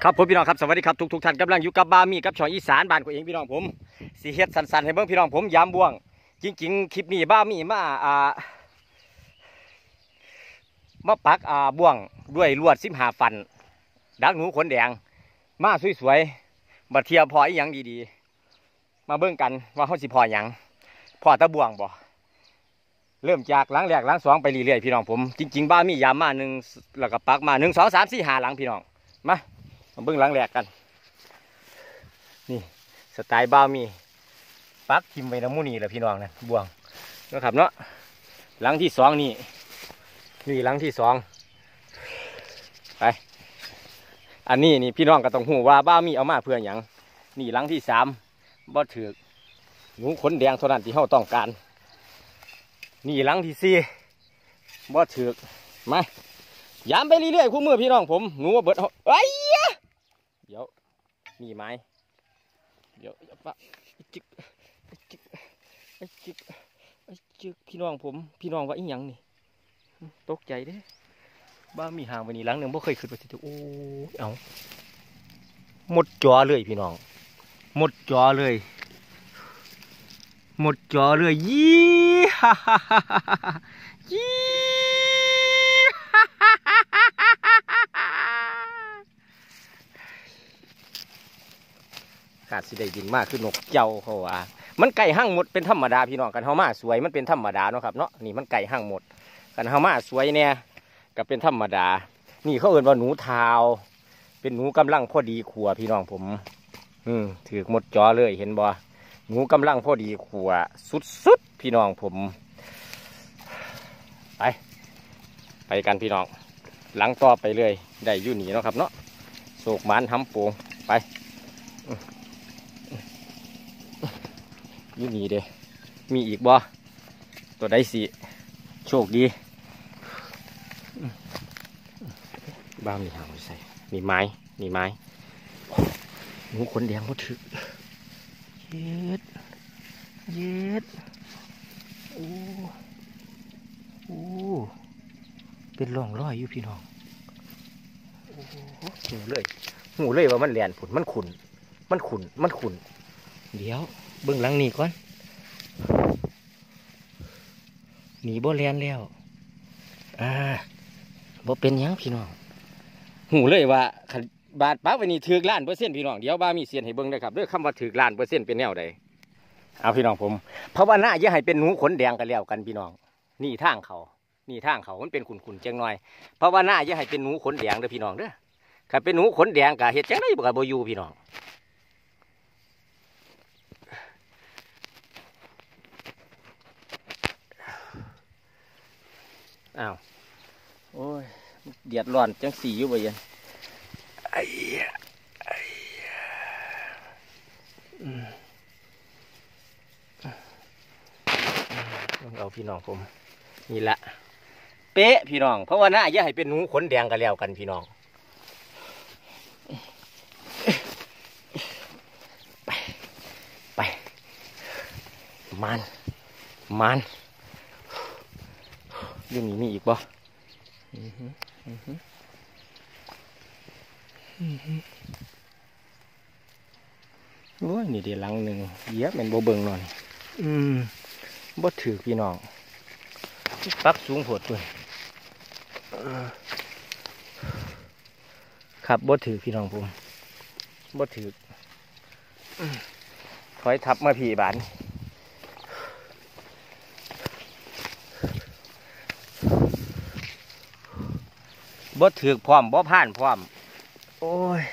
ครับผมพี่น้องครับสวัสดีครับทุกท่านกำลังอยู่กับบ้ามีกับช่องอีสานบ้านของเองพี่น้องผมสีเฮ็ดสันๆให้เบิ่งพี่น้องผมยามบ่วงจริงๆคลิปนี้บ้ามีมาปักบ่วงด้วยลวด15 ฟันดักหนูขนแดงมาสวยๆบัดเทียพออีหยังดีๆมาเบิ่งกันว่าเขาสิพอหยังพอตะบ่วงบ่เริ่มจากหลังแรกหลังสองไปเรื่อยๆพี่น้องผมจริงๆบ้ามียามมาหนึ่งแล้วก็ปักมา1 2 3 4 5หลังพี่น้องมาเบิ่งหลังแรกกันนี่สไตล์บ้ามีปักทิมไว้น้ำมูนี่แหละพี่น้องนะบ่วงนะครับเนาะหลังที่สองนี่หลังที่สองไปอันนี้นี่พี่น้องก็ต้องหูว่าบ้ามีเอามาเพื่ออย่างนี่หลังที่3บ่ถือหนูขนแดงเท่านั้นที่เขาต้องการนี่หลังที่4บ่ถือมายามไปเรื่อยๆคู่มือพี่น้องผมหนูว่าเบิดเอ้ยเดี๋ยวนี่ไม้เดี๋ยวปะจึกพี่น้องผมพี่น้องว่าอีหยังนี่ตกใจเด้บ้ามีห่างไปนี่หลังหนึ่งบ่เคยขึ้นไปที่โอ้เอาหมดจอเลยพี่น้องหมดจอเลยยี่ฮ่าฮ่าฮ่ายี่ขาดสิได้ยินมากคือนกเจ้าเขาว่ามันไก่ห้างหมดเป็นธรรมดาพี่น้องกันเฮามาสวยมันเป็นธรรมดาเนาะครับเนาะนี่มันไก่ห้างหมดกันเฮามาสวยเนี่ยก็เป็นธรรมดานี่เขาเอ่ยว่าหนูเทาเป็นหนูกำลังพอดีขัวพี่น้องผมถือหมดจอเลยเห็นบ่หนูกำลังพอดีขัวสุดพี่น้องผมไปกันพี่น้องหลังต่อไปเลยได้อยู่นี่เนาะครับเนาะโศกหมันทำโป่งไปอยู่นี่เด้มีอีกบ่ตัวใดสิโชคดีบ้ามีหางใส่มีไม้หนูขนแดงก็ถือเย็ดโอ้เป็นร่องรอยอยู่พี่น้องหูเลยว่ามันแหลนผุนมันขุ่นเดี๋ยวเบื้องหลังนี่ก่อนหนีบ่แลนแล้วบ่เป็นยังพี่น้องหูเลยว่าบาดปักไปนี่ถือ1,000,000%พี่น้องเดี๋ยวบ้ามีเสียนให้เบิ่งได้ครับด้วยคำว่าถือ1,000,000%เป็นแนวใดเอาพี่น้องผมเพราะว่าหน้าอย่าให้เป็นหนูขนแดงกันแล้วกันพี่น้องนี่ทางเขามันเป็นขุ่นๆจังหน่อยเพราะว่าหน้าอย่าให้เป็นหนูขนแดงเด้อพี่น้องเด้อถ้าเป็นหนูขนแดงกะเฮ็ดจังได๋บ่อยู่พี่น้องอ้าวโอ้ยเดือดร้อนจังสี่อยู่บ่ยันเอาพี่น้องผมนี่ละเป๊ะพี่น้องเพราะว่าหน้าอย่าให้เป็นหนูขนแดงกันแล้วกันพี่น้องไปมันเรื่องนี้มีอีกบ่โอ้ยนี่เดี๋ยวหลังหนึ่งเยอะเป็นโบเบิงหน่อยบ่ถือพี่น้องปักสูงโผดด้วยครับบ่ถือพี่น้องผมบ่ถือถอยทับมาผีบานบ่ถือพร้อมบ่ผ่านพร้อมโอ้ย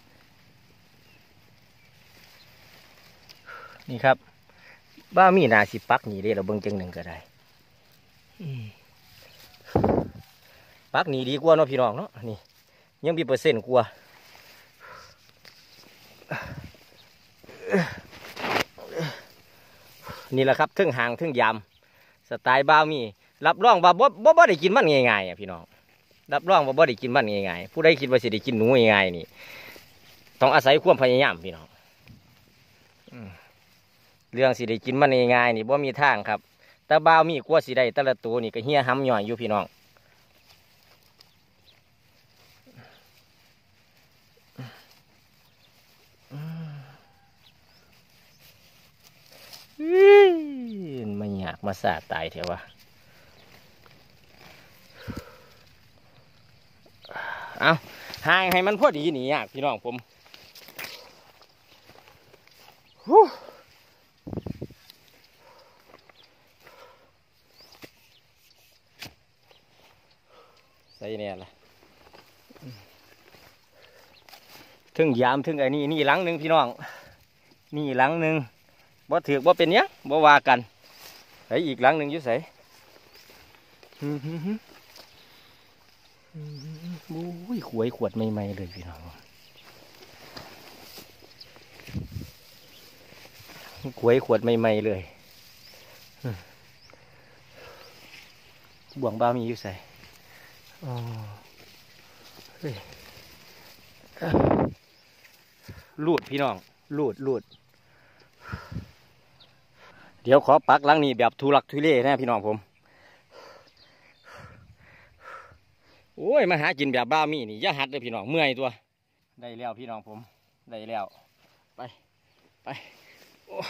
นี่ครับบ้ามีนาสิปักหนีได้เราเบิ่งจังหนึ่งก็ได้ปักหนีดีกว่าเนาะพี่น้องเนาะนี่ยังมี%กว่านี่แหละครับทึ่งหางทึ่งยำสไตล์บ้ามีรับรองว่าบ่ได้กินมันง่ายๆอ่ะพี่น้องรับรองว่าบ่ได้กินมันง่ายๆผู้ใดคิดว่าสิได้กินหนูง่ายๆนี่ต้องอาศัยความพยายามพี่น้องเรื่องสิได้กินมันง่ายๆนี่บ่มีทางครับแต่บ้ามีกว่าสิได้แต่ละตัวนี่ก็เหี้ยห้ำย่อยอยู่พี่น้อง นมาสาดตายเถอะวะเอาห่างให้มันพอดีนี่อ่ะพี่น้องผมใส่เนี่ยล่ะถึงยามถึงไอ้นี่หลังหนึ่งพี่น้องนี่หลังหนึ่งบ่ถือบ่เป็นเนี้ยบ่ว่ากันไอ้อีกหลังหนึ่งอยู่ใส่บุ้ยขวยขวดใหม่ๆเลยพี่น้องขวยขวดใหม่ๆเลยบ่วงบ้ามีอยู่ใส่ลูดพี่น้องลูดเดี๋ยวขอปักหลังนี้แบบทุลักทุเลนะพี่น้องผมโอ้ยมาหากินแบบบ้ามีนี่อย่าหัดเลยพี่น้องเมื่อยตัวได้แล้วพี่น้องผมได้แล้วไปโอ้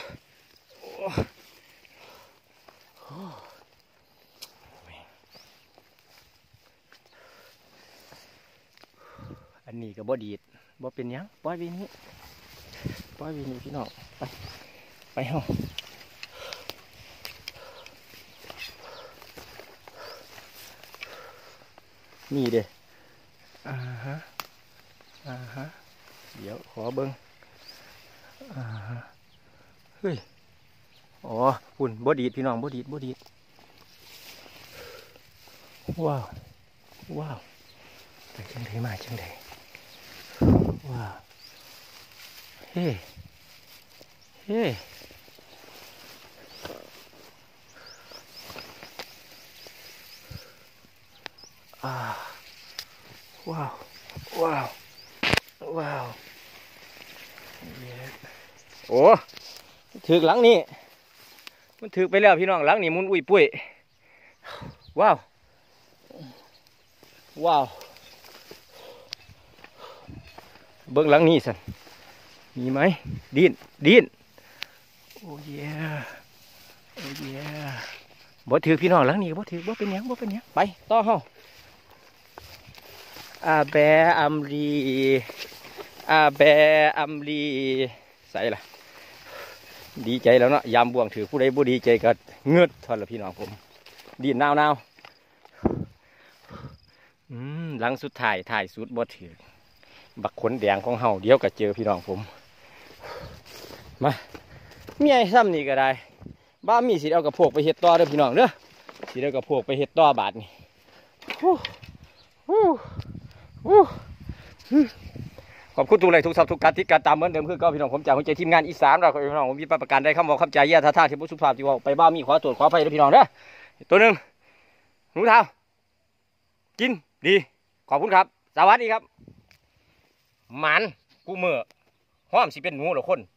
อันนี้ก็บ่ดีดบ่เป็นยังปล่อยไปนี้พี่น้องไปเฮานี่เด้ฮะเดี๋ยวขอเบิ้งเฮ้ยอ๋อหุ่นบ่ดีดพี่น้องบ่ดีดว้าวไปจังไดมาจังไดว้าวเฮ้ว้าวโอ้ถือหลังนี้มันถือไปแล้วพี่น้องหลังนี้มุนอุ้ยปุ้ยว้าวเบิ้งหลังนี้สันมีไหมดินโอ้ยบ่ถือพี่น้องหลังนี้บ่ถือบ่เป็นยังไปต่อเฮาอาแบอัมรีใส่ละดีใจแล้วเนาะยามบ่วงถือผู้ใดบ่ดีใจก็เงือดทอนละพี่น้องผมดินนาวหลังสุดท้ายสุดบ่ถือบักขนแดงของเฮาเดี๋ยวก็เจอพี่น้องผมมามีไอ้ซ้ำนี่ก็ได้บ้ามีสิเอากระโพกไปเฮ็ดต่อเด้อพี่น้องเด้อสิเอากระโพกไปเฮ็ดต่อบาดนี่ขอบคุณทุกไลค์ทุกซับทุกการติดการตามเหมือนเดิมคือก็พี่น้องผมจากหัวใจทีมงานอีสานเราพี่น้องผมมีประกันได้คำบอกคำใจแย่ท่าที่ผู้สุภาพที่ว่าไปบ้ามีขอตรวจขอไฟเด้อพี่น้องเด้อตัวหนึ่งหนูเท้ากินดีขอบคุณครับสวัสดีครับหมันกูเมื่อห้อมสิเป็นหนูหรือคน